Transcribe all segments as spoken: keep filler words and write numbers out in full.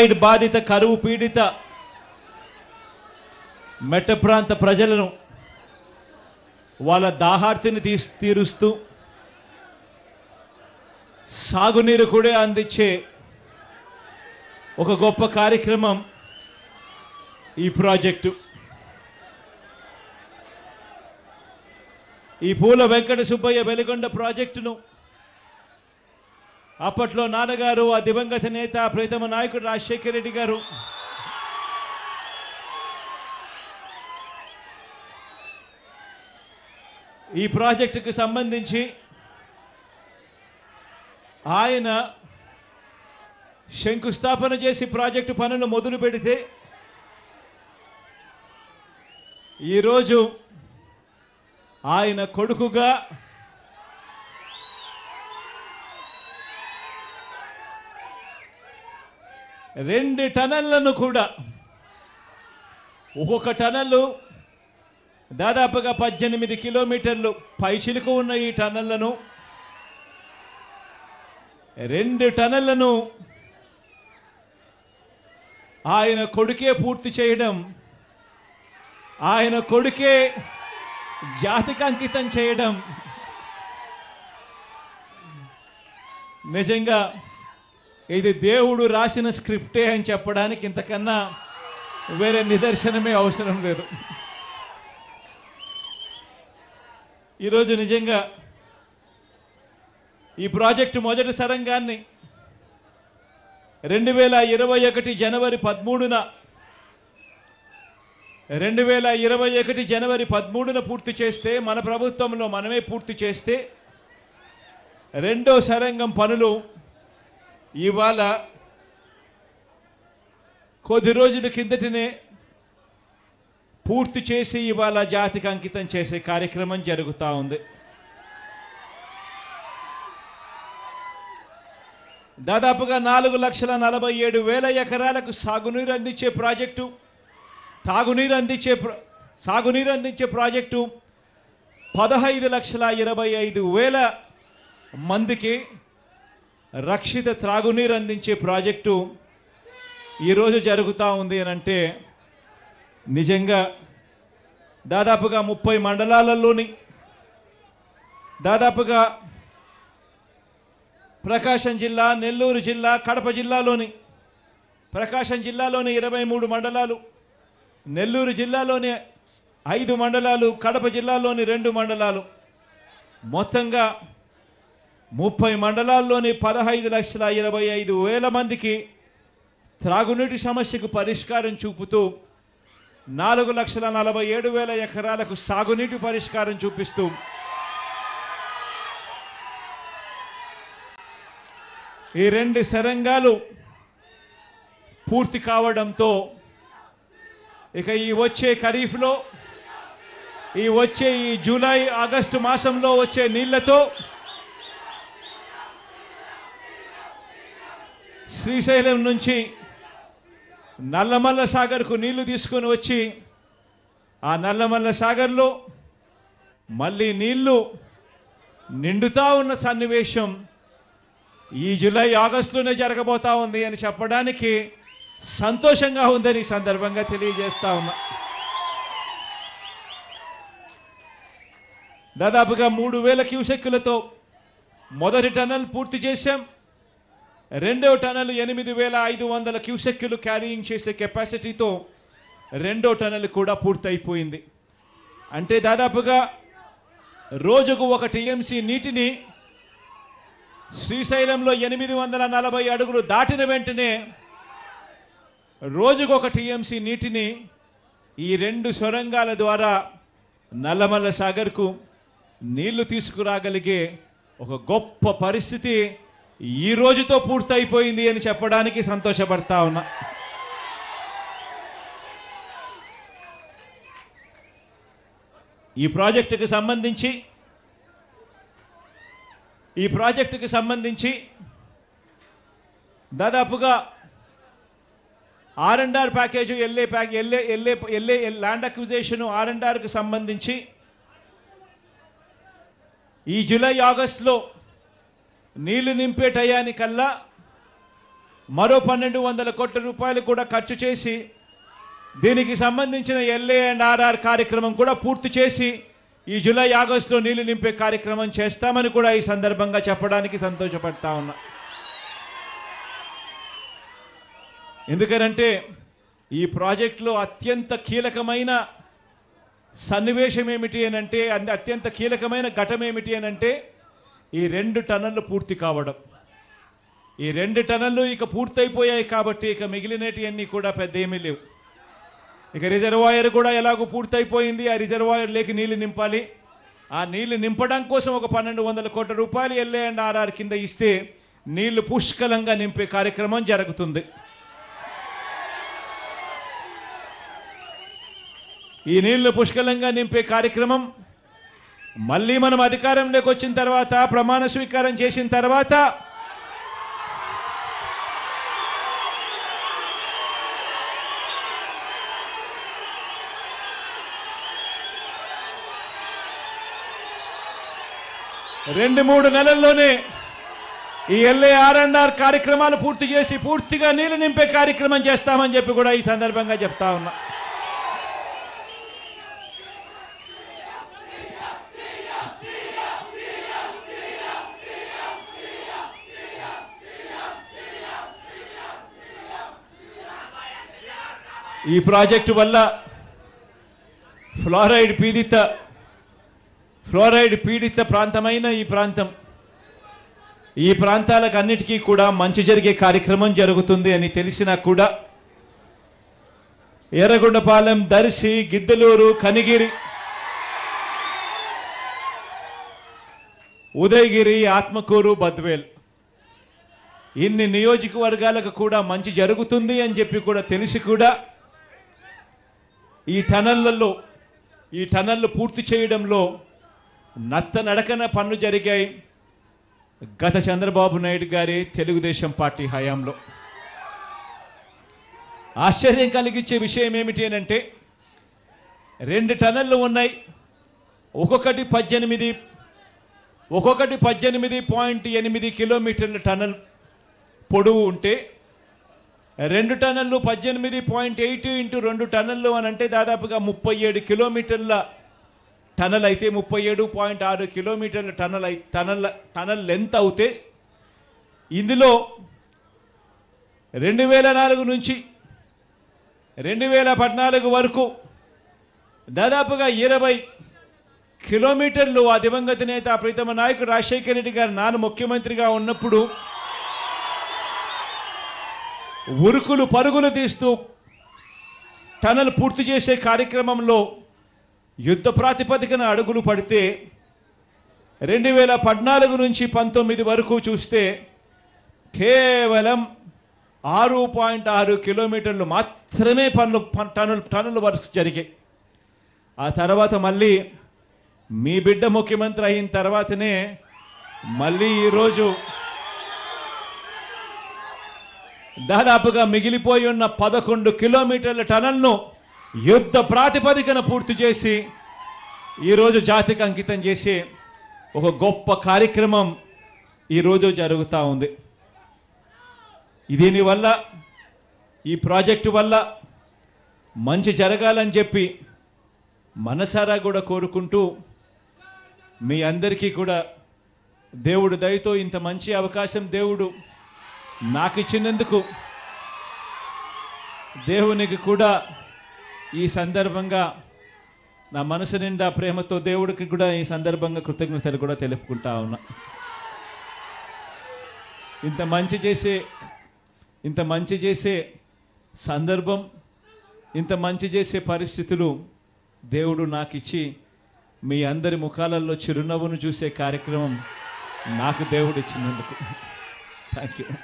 బాధిత కరువు పీడిత మెట్ట ప్రాంత ప్రజలను వాళ్ళ దాహార్తిని తీస్ తీరుస్తూ సాగునీరు కూడా అందించే ఒక గొప్ప కార్యక్రమం ఈ ప్రాజెక్టు. ఈ పూల వెంకట సుబ్బయ్య వెలిగొండ ప్రాజెక్టును అప్పట్లో నాన్నగారు, ఆ దివంగత నేత ప్రీతమ నాయకుడు రాజశేఖర రెడ్డి గారు ఈ ప్రాజెక్టుకు సంబంధించి ఆయన శంకుస్థాపన చేసి ప్రాజెక్టు పనులు మొదలు పెడితే ఈరోజు ఆయన కొడుకుగా రెండు టనళ్లను కూడా, ఒక్కొక్క టనల్లు దాదాపుగా పద్దెనిమిది కిలోమీటర్లు పైచిలుకు ఉన్న ఈ టనళ్లను రెండు టనళ్లను ఆయన కొడుకే పూర్తి చేయడం, ఆయన కొడుకే జాతికి అంకితం చేయడం నిజంగా ఇది దేవుడు రాసిన స్క్రిప్టే అని చెప్పడానికి ఇంతకన్నా వేరే నిదర్శనమే అవసరం లేదు. ఈరోజు నిజంగా ఈ ప్రాజెక్టు మొదటి సరంగాన్ని రెండు వేల ఇరవై ఒకటి జనవరి పదమూడున రెండు వేల ఇరవై ఒకటి జనవరి పదమూడున పూర్తి చేస్తే, మన ప్రభుత్వంలో మనమే పూర్తి చేస్తే, రెండో సరంగం పనులు ఇవాళ కొద్ది రోజుల కిందటనే పూర్తి చేసి ఇవాళ జాతికి అంకితం చేసే కార్యక్రమం జరుగుతూ ఉంది. దాదాపుగా నాలుగు లక్షల నలభై ఏడు వేల ఎకరాలకు సాగునీరు అందించే ప్రాజెక్టు, తాగునీరు అందించే సాగునీరు అందించే ప్రాజెక్టు పదహైదు లక్షల ఇరవై ఐదు వేల మందికి రక్షిత త్రాగునీరు అందించే ప్రాజెక్టు ఈరోజు జరుగుతూ ఉంది అని అంటే నిజంగా దాదాపుగా ముప్పై మండలాలలోని దాదాపుగా ప్రకాశం జిల్లా, నెల్లూరు జిల్లా, కడప జిల్లాలోని ప్రకాశం జిల్లాలోని ఇరవై మూడు మండలాలు, నెల్లూరు జిల్లాలోని ఐదు మండలాలు, కడప జిల్లాలోని రెండు మండలాలు, మొత్తంగా ముప్పై మండలాల్లోని పదహైదు లక్షల ఇరవై ఐదు వేల మందికి త్రాగునీటి సమస్యకు పరిష్కారం చూపుతూ నాలుగు లక్షల నలభై ఏడు వేల ఎకరాలకు సాగునీటి పరిష్కారం చూపిస్తూ ఈ రెండు సరంగాలు పూర్తి కావడంతో ఇక ఈ వచ్చే ఖరీఫ్లో, ఈ వచ్చే ఈ జూలై ఆగస్టు మాసంలో వచ్చే నీళ్లతో శ్రీశైలం నుంచి నల్లమల్ల సాగర్కు నీళ్లు తీసుకొని వచ్చి ఆ నల్లమల్ల సాగర్లో మళ్ళీ నీళ్లు నిండుతా ఉన్న సన్నివేశం ఈ జూలై ఆగస్టులోనే జరగబోతా ఉంది అని చెప్పడానికి సంతోషంగా ఉందని ఈ సందర్భంగా తెలియజేస్తా ఉన్నా. దాదాపుగా మూడు వేల క్యూసెక్కులతో మొదటి టనల్ పూర్తి చేశాం. రెండో టనల్ ఎనిమిది వేల ఐదు వందల క్యూసెక్కులు క్యారీయింగ్ చేసే కెపాసిటీతో రెండో టనల్ కూడా పూర్తయిపోయింది. అంటే దాదాపుగా రోజుకు ఒక టీఎంసీ నీటిని శ్రీశైలంలో ఎనిమిది వందల నలభై అడుగులు దాటిన వెంటనే రోజుకు ఒక టీఎంసీ నీటిని ఈ రెండు సొరంగాల ద్వారా నల్లమల్ల సాగర్కు నీళ్లు తీసుకురాగలిగే ఒక గొప్ప పరిస్థితి ఈ రోజుతో పూర్తయిపోయింది అని చెప్పడానికి సంతోషపడతా ఉన్నా. ఈ ప్రాజెక్టుకు సంబంధించి ఈ ప్రాజెక్టుకు సంబంధించి దాదాపుగా R and R package LA pack LA LA LA land acquisition R and ఆర్కు సంబంధించి ఈ జూలై ఆగస్టులో నీళ్లు నింపే టయానికల్లా మరో పన్నెండు వందల కోట్ల రూపాయలు కూడా ఖర్చు చేసి దీనికి సంబంధించిన ఎల్ఏ అండ్ ఆర్ఆర్ కార్యక్రమం కూడా పూర్తి చేసి ఈ జూలై ఆగస్టులో నీళ్లు నింపే కార్యక్రమం చేస్తామని కూడా ఈ సందర్భంగా చెప్పడానికి సంతోషపడతా ఉన్నా. ఎందుకనంటే ఈ ప్రాజెక్టులో అత్యంత కీలకమైన సన్నివేశం ఏమిటి అనంటే అత్యంత కీలకమైన ఘటన ఏమిటి అనంటే ఈ రెండు టన్నులు పూర్తి కావడం. ఈ రెండు టన్నులు ఇక పూర్తయిపోయాయి కాబట్టి ఇక మిగిలినటివన్నీ కూడా పెద్ద ఏమీ లేవు. ఇక రిజర్వాయర్ కూడా ఎలాగో పూర్తయిపోయింది. ఆ రిజర్వాయర్ లేకి నీళ్లు నింపాలి. ఆ నీళ్లు నింపడం కోసం ఒక పన్నెండు వందల కోట్ల రూపాయలు ఎల్ఏ అండ్ ఆర్ఆర్ కింద ఇస్తే నీళ్లు పుష్కలంగా నింపే కార్యక్రమం జరుగుతుంది. ఈ నీళ్లు పుష్కలంగా నింపే కార్యక్రమం మళ్ళీ మనం అధికారంలోకి వచ్చిన తర్వాత ప్రమాణ స్వీకారం చేసిన తర్వాత రెండు మూడు నెలల్లోనే ఈ ఎల్ఏ ఆర్ అండ్ ఆర్ కార్యక్రమాలు పూర్తి చేసి పూర్తిగా నీళ్లు నింపే కార్యక్రమం చేస్తామని చెప్పి కూడా ఈ సందర్భంగా చెప్తా ఉన్నా. ఈ ప్రాజెక్టు వల్ల ఫ్లోరైడ్ పీడిత ఫ్లోరైడ్ పీడిత ప్రాంతమైన ఈ ప్రాంతం ఈ ప్రాంతాలకు అన్నిటికీ కూడా మంచి జరిగే కార్యక్రమం జరుగుతుంది అని తెలిసినా కూడా ఎర్రగొండపాలెం, దర్శి, గిద్దలూరు, కనిగిరి, ఉదయగిరి, ఆత్మకూరు, బద్వేల్ ఇన్ని నియోజకవర్గాలకు కూడా మంచి జరుగుతుంది అని చెప్పి కూడా తెలిసి కూడా ఈ టనళ్లలో ఈ టనళ్లు పూర్తి చేయడంలో నత్త నడకన పనులు జరిగాయి గత చంద్రబాబు నాయుడు గారి తెలుగుదేశం పార్టీ హయాంలో. ఆశ్చర్యం కలిగించే విషయం ఏమిటి అనంటే రెండు టనళ్లు ఉన్నాయి. ఒక్కొక్కటి పద్దెనిమిది ఒక్కొక్కటి పద్దెనిమిది పాయింట్ ఎనిమిది కిలోమీటర్ల టనల్ పొడవు ఉంటే రెండు టన్నులు పద్దెనిమిది పాయింట్ ఎయిట్ ఇంటూ రెండు టన్నులు అని అంటే దాదాపుగా ముప్పై ఏడు కిలోమీటర్ల టనల్ అయితే ముప్పై ఏడు పాయింట్ ఆరు కిలోమీటర్ల టనల్ అయి టనల్ టనల్ లెంత్ అవుతే ఇందులో రెండు వేల నాలుగు నుంచి రెండు వేల పద్నాలుగు వరకు దాదాపుగా ఇరవై కిలోమీటర్లు ఆ దివంగత నేత ప్రీతమ నాయకుడు రాజశేఖర రెడ్డి గారు నాన్న ముఖ్యమంత్రిగా ఉన్నప్పుడు ఉరుకులు పరుగులు తీస్తూ టనల్ పూర్తి చేసే కార్యక్రమంలో యుద్ధ ప్రాతిపదికన అడుగులు పడితే రెండు వేల పద్నాలుగు నుంచి పంతొమ్మిది వరకు చూస్తే కేవలం ఆరు పాయింట్ ఆరు కిలోమీటర్లు మాత్రమే పనులు టనల్ టనల్ వర్క్స్ జరిగాయి. ఆ తర్వాత మళ్ళీ మీ బిడ్డ ముఖ్యమంత్రి అయిన తర్వాతనే మళ్ళీ ఈరోజు దాదాపుగా మిగిలిపోయి ఉన్న పదకొండు కిలోమీటర్ల టనల్ను యుద్ధ ప్రాతిపదికన పూర్తి చేసి ఈరోజు జాతికి అంకితం చేసే ఒక గొప్ప కార్యక్రమం ఈరోజు జరుగుతూ ఉంది. దీనివల్ల ఈ ప్రాజెక్టు వల్ల మంచి జరగాలని చెప్పి మనసారా కూడా కోరుకుంటూ మీ అందరికీ కూడా దేవుడు దయతో ఇంత మంచి అవకాశం దేవుడు నాకు ఇచ్చినందుకు దేవునికి కూడా ఈ సందర్భంగా నా మనసు నిండా ప్రేమతో దేవుడికి కూడా ఈ సందర్భంగా కృతజ్ఞతలు కూడా తెలుపుకుంటా ఉన్నా. ఇంత మంచి చేసే ఇంత మంచి చేసే సందర్భం ఇంత మంచి చేసే పరిస్థితులు దేవుడు నాకు ఇచ్చి మీ అందరి ముఖాలలో చిరునవ్వును చూసే కార్యక్రమం నాకు దేవుడు ఇచ్చినందుకు థ్యాంక్ యూ.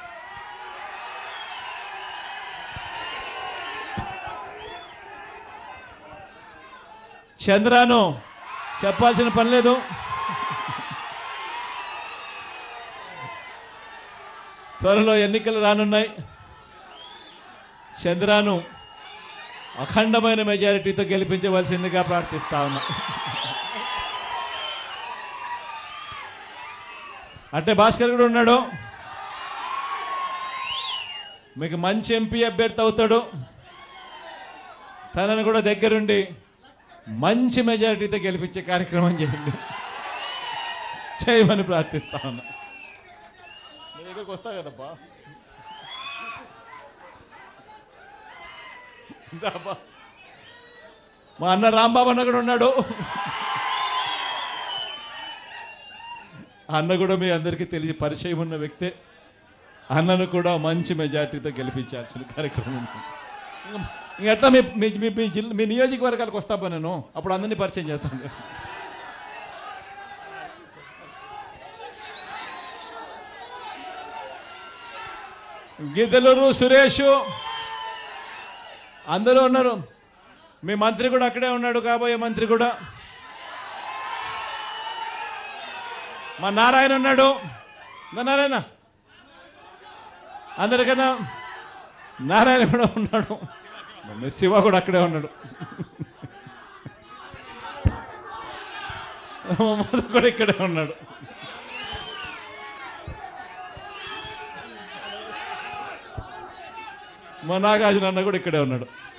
చంద్రాను చెప్పాల్సిన పని లేదు. త్వరలో ఎన్నికలు రానున్నాయి. చంద్రాను అఖండమైన మెజారిటీతో గెలిపించవలసిందిగా ప్రార్థిస్తా ఉన్నా. అంటే భాస్కర్ కూడా ఉన్నాడు. మీకు మంచి ఎంపీ అభ్యర్థి అవుతాడు. తనను కూడా దగ్గరుండి మంచి మెజారిటీతో గెలిపించే కార్యక్రమం చేయండి, చేయమని ప్రార్థిస్తా ఉన్నా. మీ దగ్గరకు వస్తా కదబ్బా. మా అన్న రాంబాబు అన్న కూడా ఉన్నాడు. అన్న కూడా మీ అందరికీ తెలిసి పరిచయం ఉన్న వ్యక్తే. అన్నను కూడా మంచి మెజార్టీతో గెలిపించాల్సిన కార్యక్రమం. ఇంకట్లా మీ మీ మీ జిల్లా మీ నియోజకవర్గాలకు వస్తాపా నేను, అప్పుడు అందరినీ పరిచయం చేస్తాను. గిద్దలూరు సురేష్ అందరూ ఉన్నారు. మీ మంత్రి కూడా అక్కడే ఉన్నాడు, కాబోయే మంత్రి కూడా. మా నారాయణ ఉన్నాడు. నారాయణ అందరికన్నా నారాయణ కూడా ఉన్నాడు. శివ కూడా అక్కడే ఉన్నాడు. కూడా ఇక్కడే ఉన్నాడు. మా నాగార్జున అన్న కూడా ఇక్కడే ఉన్నాడు.